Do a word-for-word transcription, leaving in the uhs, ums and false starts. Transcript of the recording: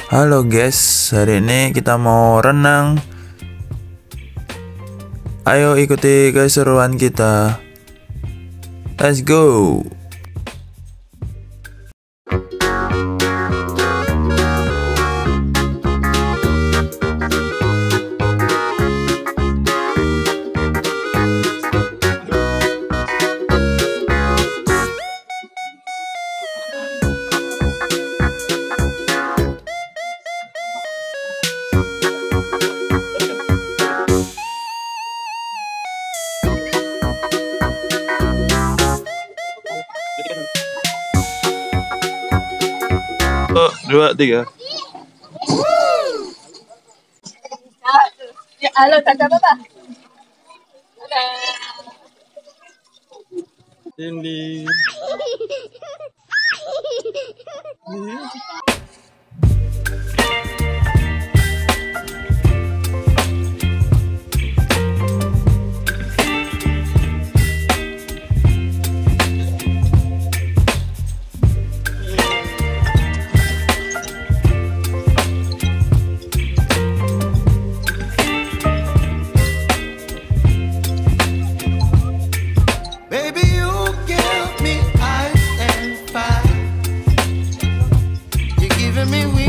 Halo guys, hari ini kita mau renang. Ayo ikuti keseruan kita. Let's go. Satu, dua, tiga. Ya, halo, tanda apa? Ini. Me